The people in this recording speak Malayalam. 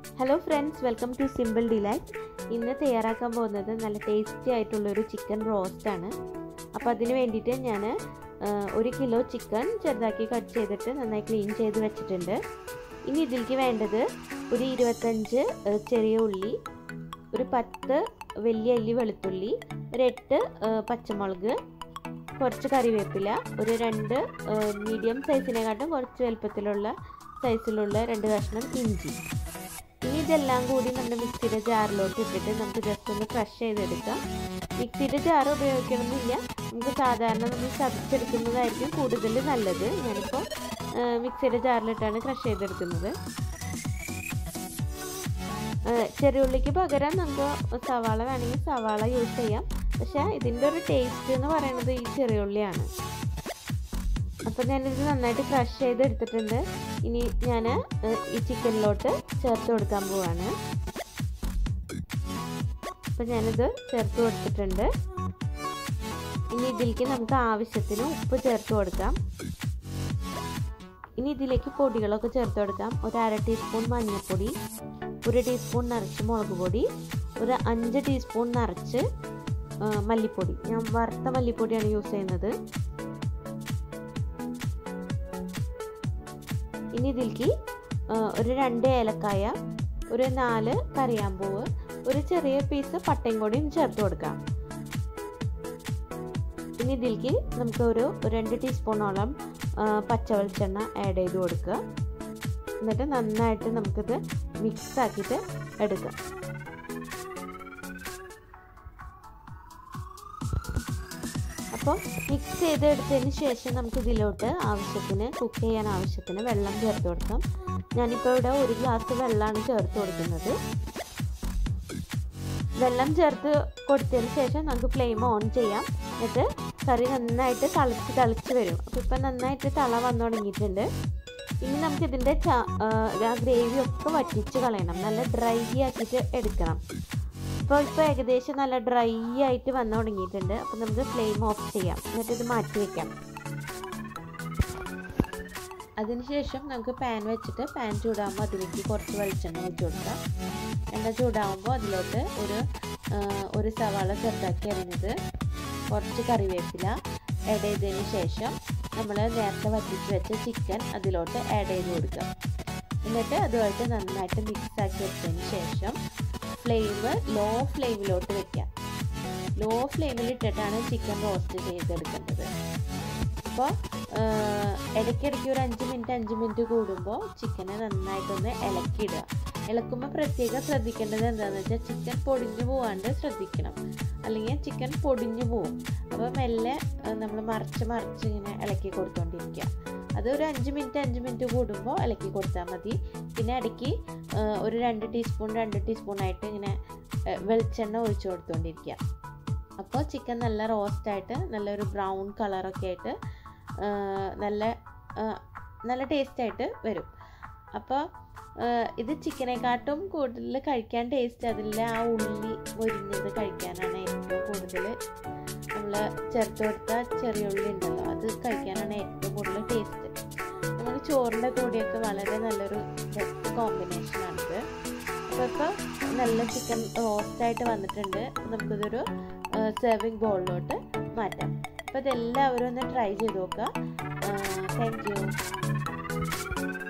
Hello friends, welcome to simple delight. ഇന്ന് തയ്യാറാക്കാൻ പോകുന്നത് നല്ല ടേസ്റ്റി ആയിട്ടുള്ളൊരു ചിക്കൻ റോസ്റ്റാണ്. അപ്പോൾ അതിന് വേണ്ടിയിട്ട് ഞാൻ 1 കിലോ ചിക്കൻ ചെറുതാക്കി കട്ട് ചെയ്തിട്ട് നന്നായി ക്ലീൻ ചെയ്ത് വെച്ചിട്ടുണ്ട്. ഇനി ഇതിലേക്ക് വേണ്ടത് ഒരു 25 ചെറിയ ഉള്ളി, ഒരു 10 വലിയ അല്ലി വെളുത്തുള്ളി, ഒരു 8 പച്ചമുളക്, കുറച്ച് കറിവേപ്പില, ഒരു 2 മീഡിയം സൈസിനെക്കാട്ടും കുറച്ച് വലുപ്പത്തിലുള്ള സൈസിലുള്ള 2 കഷ്ണം ഇഞ്ചി. ഇനി ഇതെല്ലാം കൂടി നമ്മുടെ മിക്സിയുടെ ജാറിലോട്ട് ഇട്ടിട്ട് നമുക്ക് ജസ്റ്റ് ഒന്ന് ക്രഷ് ചെയ്തെടുക്കാം. മിക്സിയുടെ ജാർ ഉപയോഗിക്കണമെന്നില്ല, നമുക്ക് സാധാരണ നമ്മൾ ചതച്ചെടുക്കുന്നതായിരിക്കും കൂടുതൽ നല്ലത്. ഞാനിപ്പോൾ മിക്സിയുടെ ജാറിലിട്ടാണ് ക്രഷ് ചെയ്തെടുക്കുന്നത്. ചെറിയ ഉള്ളിക്ക് പകരം നമുക്ക് സവാള വേണമെങ്കിൽ സവാള യൂസ് ചെയ്യാം. പക്ഷേ ഇതിൻ്റെ ഒരു ടേസ്റ്റ് എന്ന് പറയുന്നത് ഈ ചെറിയ ഉള്ളിയാണ്. അപ്പോൾ ഞാനിത് നന്നായിട്ട് ക്രഷ് ചെയ്തെടുത്തിട്ടുണ്ട്. ഇനി ഞാൻ ഈ ചിക്കനിലോട്ട് ചേർത്ത് കൊടുക്കാൻ പോവാണ്. അപ്പോൾ ഞാനിത് ചേർത്ത് കൊടുത്തിട്ടുണ്ട്. ഇനി ഇതിലേക്ക് നമുക്ക് ആവശ്യത്തിന് ഉപ്പ് ചേർത്ത് കൊടുക്കാം. ഇനി ഇതിലേക്ക് പൊടികളൊക്കെ ചേർത്ത് കൊടുക്കാം. ഒരു 1/2 ടീസ്പൂൺ മഞ്ഞൾപ്പൊടി, 1 ടീസ്പൂൺ നിറച്ച് മുളക് പൊടി, ഒരു 5 ടീസ്പൂൺ നിറച്ച് മല്ലിപ്പൊടി. ഞാൻ വറുത്ത മല്ലിപ്പൊടിയാണ് യൂസ് ചെയ്യുന്നത്. ഇനി ഇതിലേക്ക് ഒരു 2 ഏലക്കായ, ഒരു 4 കറിയാമ്പൂവ്, ഒരു ചെറിയ പീസ് പട്ടയും കൂടിയും ചേർത്ത് കൊടുക്കാം. ഇനി ഇതിലേക്ക് നമുക്ക് ഒരു 2 ടീസ്പൂണോളം പച്ച വെളിച്ചെണ്ണ ആഡ് ചെയ്ത് കൊടുക്കുക. എന്നിട്ട് നന്നായിട്ട് നമുക്കിത് മിക്സ് ആക്കിയിട്ട് എടുക്കാം. അപ്പോൾ മിക്സ് ചെയ്തെടുത്തതിന് ശേഷം നമുക്ക് ഇതിലോട്ട് ആവശ്യത്തിന് കുക്ക് ചെയ്യാൻ ആവശ്യത്തിന് വെള്ളം ചേർത്ത് കൊടുക്കാം. ഞാനിപ്പോൾ ഇവിടെ 1 ഗ്ലാസ് വെള്ളമാണ് ചേർത്ത് കൊടുക്കുന്നത്. വെള്ളം ചേർത്ത് കൊടുത്തതിന് ശേഷം നമുക്ക് ഫ്ലെയിം ഓൺ ചെയ്യാം. എന്നിട്ട് കറി നന്നായിട്ട് തിളച്ച് വരും. അപ്പോൾ ഇപ്പം നന്നായിട്ട് തിള വന്നു തുടങ്ങിയിട്ടുണ്ട്. ഇനി നമുക്കിതിൻ്റെ ഗ്രേവി ഒക്കെ വറ്റിച്ച് കളയണം. നല്ല ഡ്രൈ ആക്കിയിട്ട് എടുക്കണം. ഇപ്പോൾ ഏകദേശം നല്ല ഡ്രൈ ആയിട്ട് വന്നു തുടങ്ങിയിട്ടുണ്ട്. അപ്പോൾ നമുക്ക് ഫ്ലെയിം ഓഫ് ചെയ്യാം. എന്നിട്ട് ഇത് മാറ്റി വയ്ക്കാം. അതിനുശേഷം നമുക്ക് പാൻ വെച്ചിട്ട് പാൻ ചൂടാകുമ്പോൾ അതിലേക്ക് കുറച്ച് വെളിച്ചെണ്ണ ഒഴിച്ച് കൊടുക്കാം. എണ്ണ ചൂടാകുമ്പോൾ അതിലോട്ട് ഒരു സവാള ചെറുതാക്കി അരിഞ്ഞത്, കുറച്ച് കറിവേപ്പില ആഡ് ചെയ്തതിന് ശേഷം നമ്മൾ നേരത്തെ വറ്റിച്ച് വെച്ച ചിക്കൻ അതിലോട്ട് ആഡ് ചെയ്ത് കൊടുക്കാം. എന്നിട്ട് അതുമായിട്ട് നന്നായിട്ട് മിക്സ് ആക്കി വെച്ചതിന് ശേഷം ഫ്ലെയിം ലോ ഫ്ലെയിമിലോട്ട് വെക്കാം. ലോ ഫ്ലെയിമിൽ ഇട്ടിട്ടാണ് ചിക്കൻ റോസ്റ്റ് ചെയ്തെടുക്കേണ്ടത്. അപ്പോൾ ഇടയ്ക്കിടയ്ക്ക് ഒരു 5 മിനിറ്റ് കൂടുമ്പോൾ ചിക്കനെ നന്നായിട്ടൊന്ന് ഇളക്കിയിടുക. ഇളക്കുമ്പോൾ പ്രത്യേകം ശ്രദ്ധിക്കേണ്ടത് എന്താണെന്ന് വെച്ചാൽ ചിക്കൻ പൊടിഞ്ഞു പോകാണ്ട് ശ്രദ്ധിക്കണം, അല്ലെങ്കിൽ ചിക്കൻ പൊടിഞ്ഞു പോവും. അപ്പോൾ മെല്ലെ നമ്മൾ മറിച്ച് ഇങ്ങനെ ഇളക്കി കൊടുത്തുകൊണ്ടിരിക്കുക. അത് ഒരു 5 മിനിറ്റ് കൂടുമ്പോൾ ഇളക്കി കൊടുത്താൽ മതി. പിന്നെ ഇടയ്ക്ക് ഒരു 2 ടീസ്പൂണായിട്ട് ഇങ്ങനെ വെളിച്ചെണ്ണ ഒഴിച്ച് കൊടുത്തുകൊണ്ടിരിക്കുക. അപ്പോൾ ചിക്കൻ നല്ല റോസ്റ്റായിട്ട് നല്ലൊരു ബ്രൗൺ കളറൊക്കെ ആയിട്ട് നല്ല ടേസ്റ്റായിട്ട് വരും. അപ്പോൾ ഇത് ചിക്കനെക്കാട്ടും കൂടുതൽ കഴിക്കാൻ ടേസ്റ്റ് അതിൽ ആ ഉള്ളി മൊരിഞ്ഞത് കഴിക്കാനാണ് ഏറ്റവും കൂടുതൽ. നമ്മൾ ചേർത്ത് കൊടുത്ത ചെറിയ ഉള്ളി ഉണ്ടല്ലോ, അത് കഴിക്കാനാണ് ഏറ്റവും കൂടുതൽ ടേസ്റ്റ്. നമുക്ക് ചോറിൻ്റെ കൂടെയൊക്കെ വളരെ നല്ലൊരു ബെസ്റ്റ് കോമ്പിനേഷനാണിത്. അപ്പോൾ നല്ല ചിക്കൻ റോസ്റ്റായിട്ട് വന്നിട്ടുണ്ട്. നമുക്കിതൊരു സെർവിങ് ബൗളിലോട്ട് മാറ്റാം. അപ്പോൾ ഇതെല്ലാവരും ഒന്ന് ട്രൈ ചെയ്ത് നോക്കുക. Thank U.